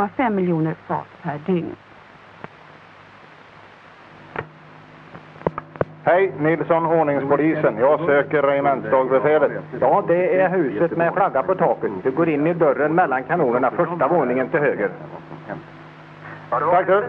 1,5 miljoner fat per dygn. Hej, Nilsson, ordningspolisen. Jag söker regementsdagbefälet. Ja, det är huset med flagga på taket. Du går in i dörren mellan kanonerna, första våningen till höger. Tack du.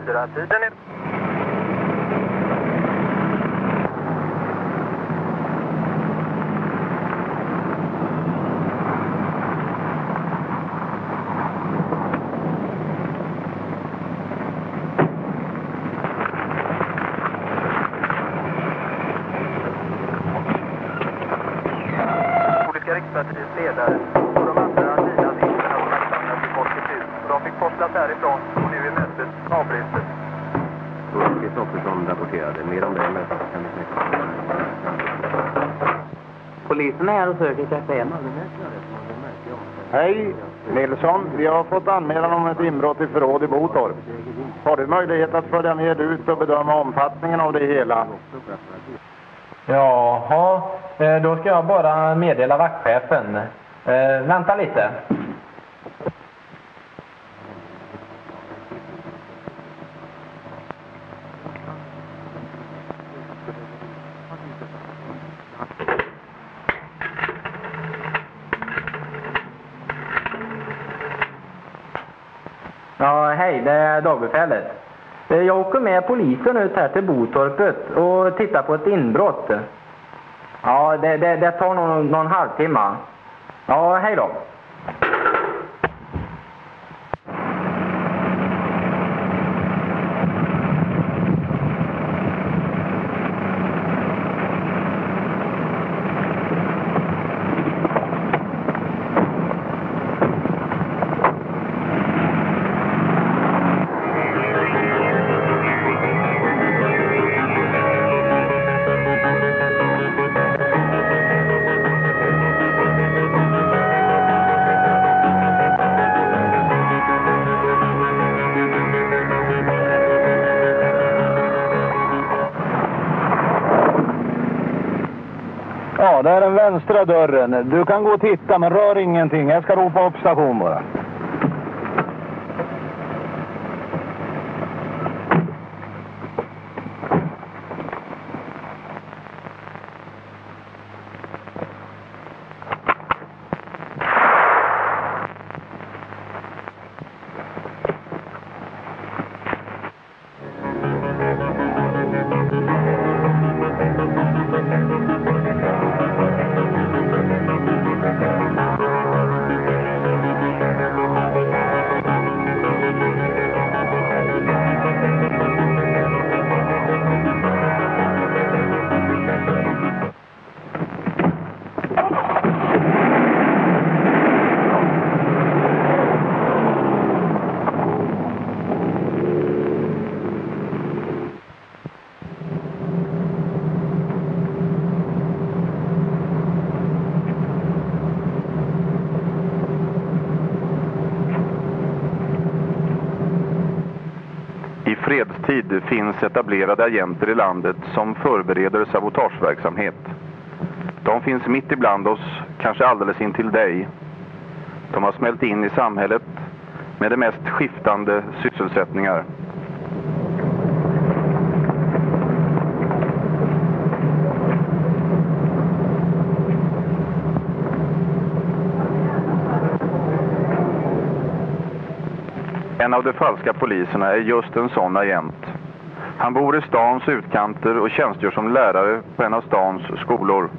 Rikspartiets ledare och de andra Nina-vinsterna som hade samlats i Folkets hus. De fick forslas härifrån och nu är mötet avbrutet. Kristoffersson rapporterade. Mer om det mötet kan vi säga. Polisen är här och söker kafén. Hej, Nilsson. Vi har fått anmälan om ett inbrott i förråd i Botorp. Har du möjlighet att följa med ut och bedöma omfattningen av det hela? Jaha, då ska jag bara meddela vaktchefen. Vänta lite. Ja, hej, det är dagbefälet. Jag åker med polisen ut här till Botorpet och tittar på ett inbrott. Ja, det tar någon halvtimme. Ja, hej då. Ja, det är den vänstra dörren. Du kan gå och titta, men rör ingenting. Jag ska ropa upp station bara. I fredstid finns etablerade agenter i landet som förbereder sabotageverksamhet. De finns mitt ibland oss, kanske alldeles intill dig. De har smält in i samhället med de mest skiftande sysselsättningar. En av de falska poliserna är just en sån agent. Han bor i stans utkanter och tjänstgör som lärare på en av stans skolor.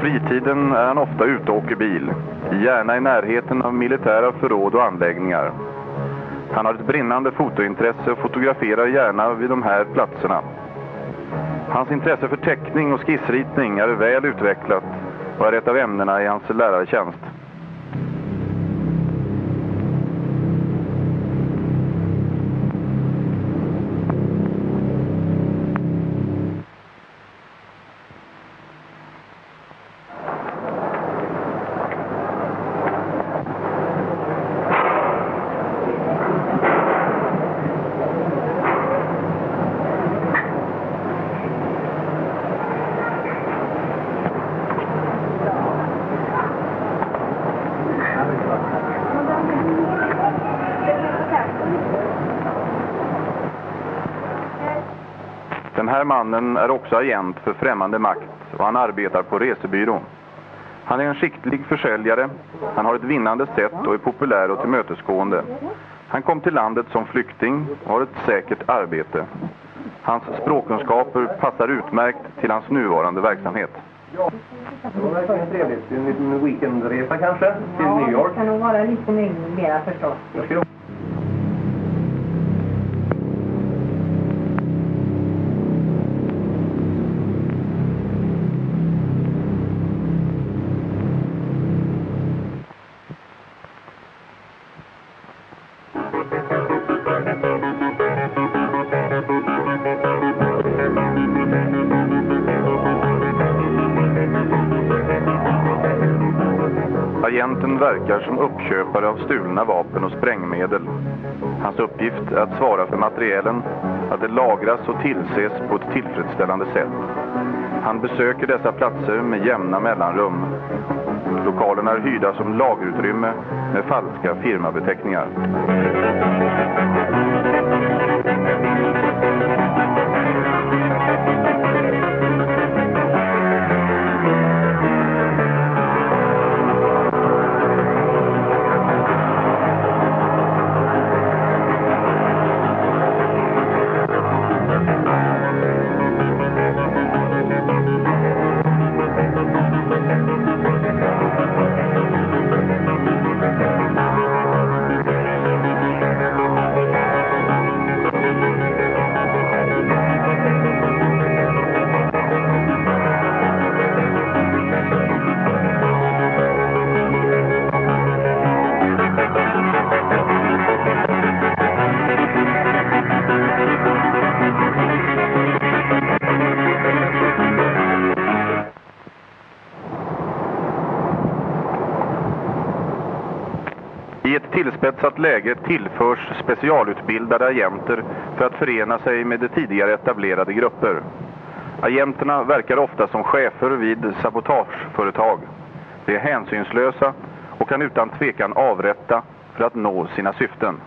fritiden är han ofta ute och åker bil, gärna i närheten av militära förråd och anläggningar. Han har ett brinnande fotointresse och fotograferar gärna vid de här platserna. Hans intresse för teckning och skissritning är väl utvecklat och är ett av ämnena i hans lärartjänst. Den här mannen är också agent för främmande makt och han arbetar på resebyrå. Han är en skicklig försäljare, han har ett vinnande sätt och är populär och tillmötesgående. Han kom till landet som flykting och har ett säkert arbete. Hans språkkunskaper passar utmärkt till hans nuvarande verksamhet. Det var verkligen trevligt. En liten weekendresa kanske till New York. Ja, det kan nog vara lite mer förstås. Agenten verkar som uppköpare av stulna vapen och sprängmedel. Hans uppgift är att svara för materielen, att det lagras och tillses på ett tillfredsställande sätt. Han besöker dessa platser med jämna mellanrum. Lokalerna är hyrda som lagerutrymme med falska firmabeteckningar. I ett tillspetsat läge tillförs specialutbildade agenter för att förena sig med de tidigare etablerade grupper. Agenterna verkar ofta som chefer vid sabotageföretag. De är hänsynslösa och kan utan tvekan avrätta för att nå sina syften.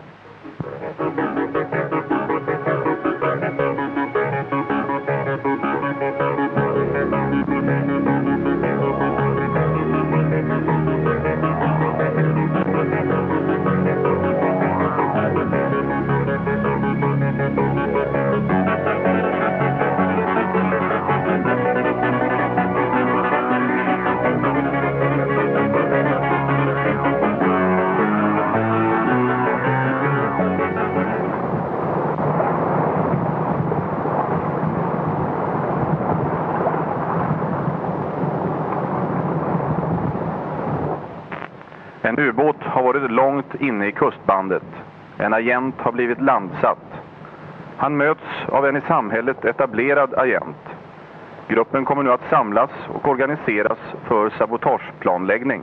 En ubåt har varit långt inne i kustbandet. En agent har blivit landsatt. Han möts av en i samhället etablerad agent. Gruppen kommer nu att samlas och organiseras för sabotageplanläggning.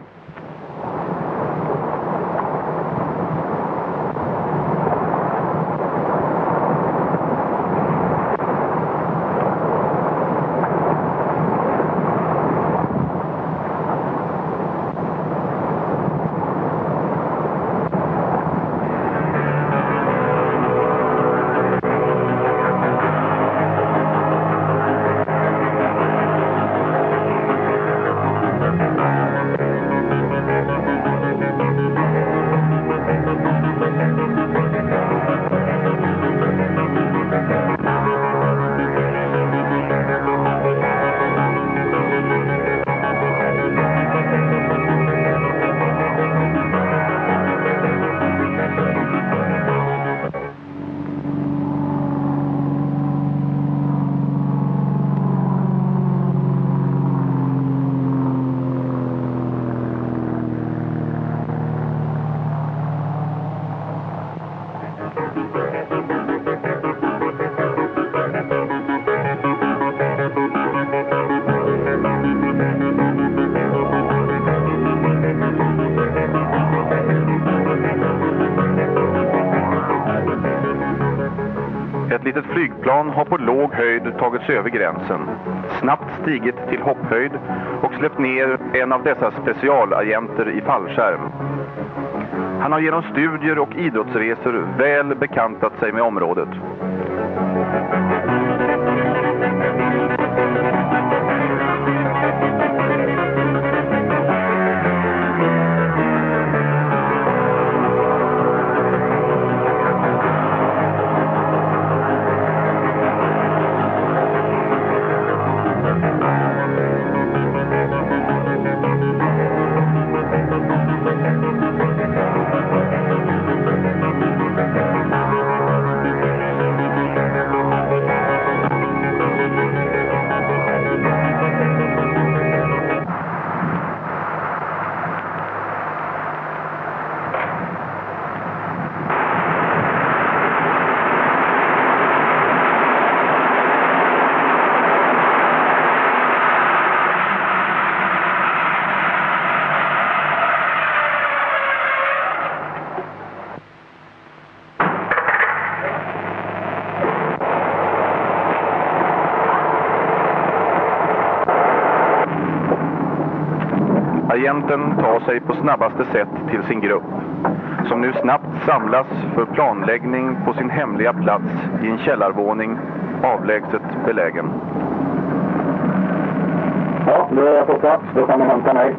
litet flygplan har på låg höjd tagit sig över gränsen, snabbt stigit till hopphöjd och släppt ner en av dessa specialagenter i fallskärm. Han har genom studier och idrottsresor väl bekantat sig med området. Agenten tar sig på snabbaste sätt till sin grupp, som nu snabbt samlas för planläggning på sin hemliga plats i en källarvåning avlägset belägen. Ja, nu är jag på plats. Då kan man hämta mig.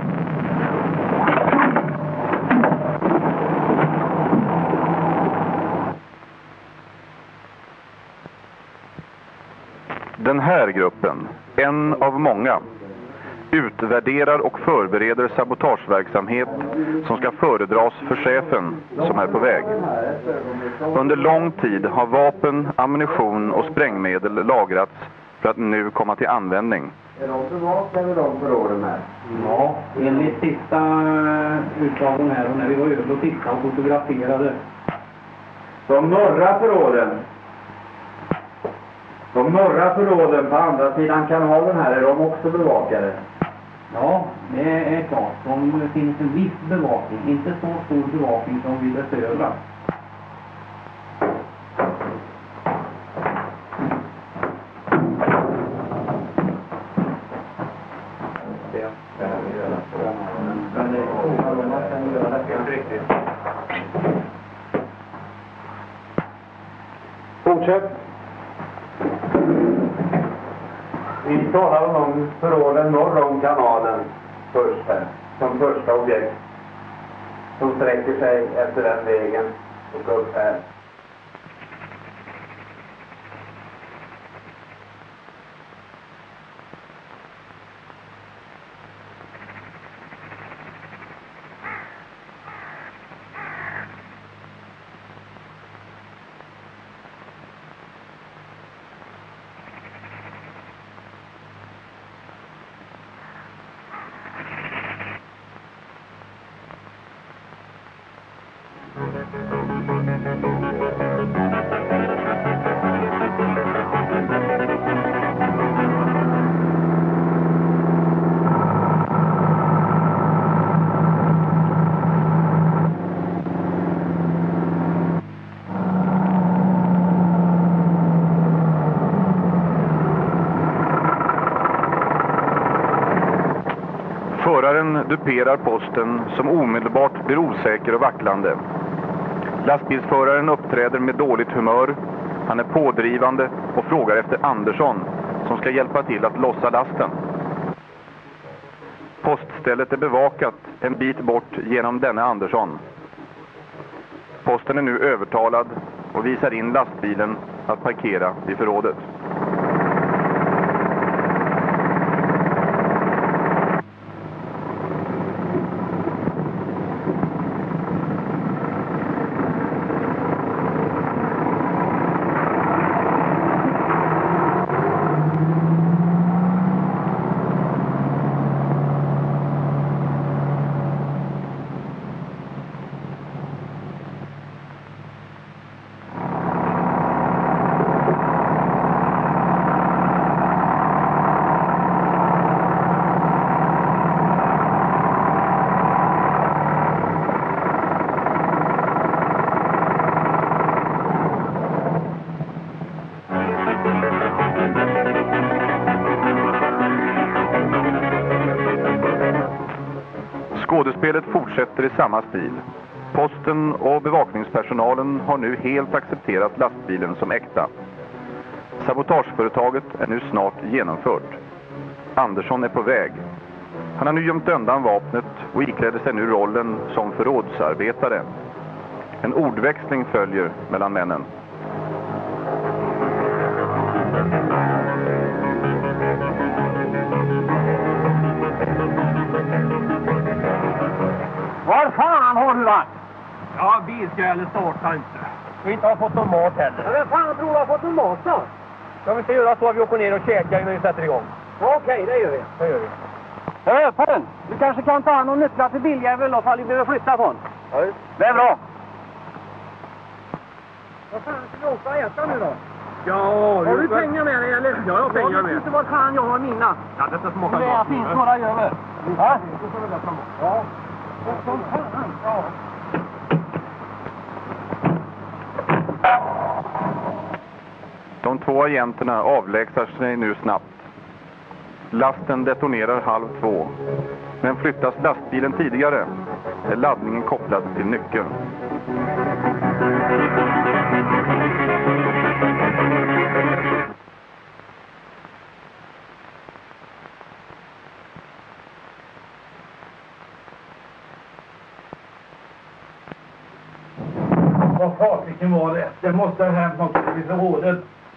Den här gruppen, en av många, utvärderar och förbereder sabotageverksamhet som ska föredras för chefen som är på väg. Under lång tid har vapen, ammunition och sprängmedel lagrats för att nu komma till användning. Är de bevakade de förråden här? Ja, enligt sista utdragen här och när vi var över och tittade och fotograferade. De norra förråden på andra sidan kanalen här, är de också bevakade? Ja, det är klart. Det finns en viss bevakning. Inte så stor bevakning som vid det södra. Fortsätt. Vi talar om förråden norr om kanalen först här, som första objekt. Som sträcker sig efter den vägen och upp här. Föraren duperar posten som omedelbart blir osäker och vacklande. Lastbilsföraren uppträder med dåligt humör. Han är pådrivande och frågar efter Andersson som ska hjälpa till att lossa lasten. Poststället är bevakat en bit bort genom denne Andersson. Posten är nu övertalad och visar in lastbilen att parkera vid förrådet. Skådespelet fortsätter i samma stil. Posten och bevakningspersonalen har nu helt accepterat lastbilen som äkta. Sabotageföretaget är nu snart genomfört. Andersson är på väg. Han har nu gömt undan vapnet och ikläder sig nu rollen som förrådsarbetare. En ordväxling följer mellan männen. Var fan har du varit? Ja, bilskrället startar inte. Vi inte har fått någon mat heller. Men vem fan tror du har fått någon mat då? Ska vi inte göra så att vi åker ner och käkar innan vi sätter igång? Okej, det gör vi. Jag är öppen. Du kanske kan ta hand om nycklar till biljäveln ifall vi behöver flytta på den. Ja, det är bra. Vad fan ska vi åka och äta nu då? Ja, har du pengar med dig eller? Ja, jag har pengar med. Jag vet inte vad fan jag har mina. Ja, detta smakar det gott. finns några över. Ja? Ja. Ja. De två agenterna avlägsar sig nu snabbt. Lasten detonerar 1:30. Men flyttas lastbilen tidigare är laddningen kopplad till nyckeln. Vad farligen var det? Det måste ha hänt något i förrådet.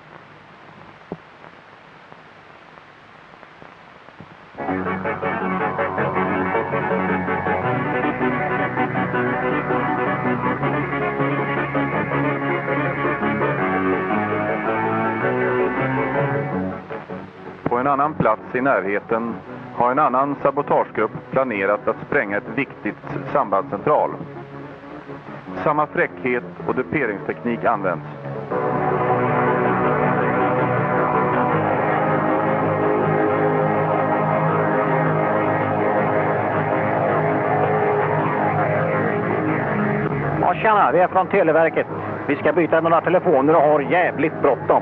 På en annan plats i närheten har en annan sabotagegrupp planerat att spränga ett viktigt sambandscentral. Samma fräckhet och duperingsteknik används. Ja, tjena, vi är från Televerket. Vi ska byta några telefoner och har jävligt bråttom.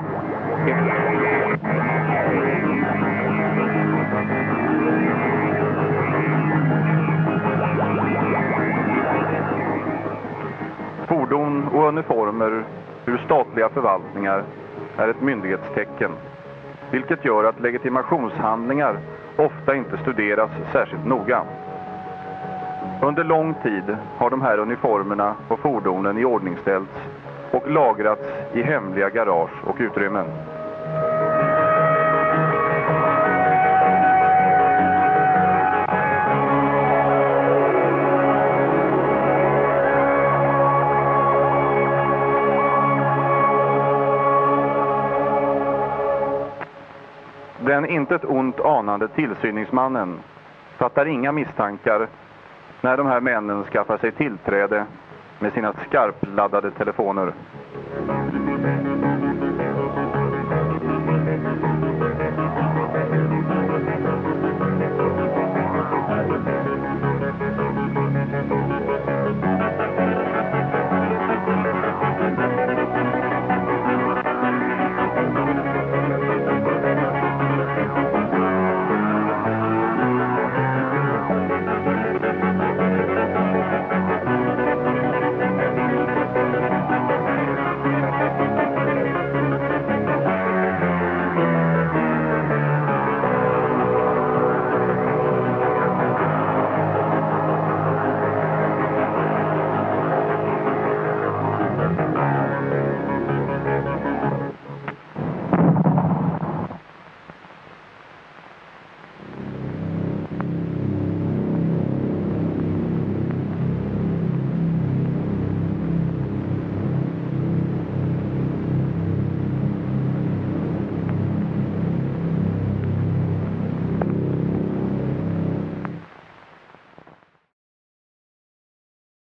Fordon och uniformer ur statliga förvaltningar är ett myndighetstecken, vilket gör att legitimationshandlingar ofta inte studeras särskilt noga. Under lång tid har de här uniformerna och fordonen iordningställts och lagrats i hemliga garage och utrymmen. Den intet ont anande tillsyningsmannen fattar inga misstankar när de här männen skaffar sig tillträde med sina skarpladdade telefoner.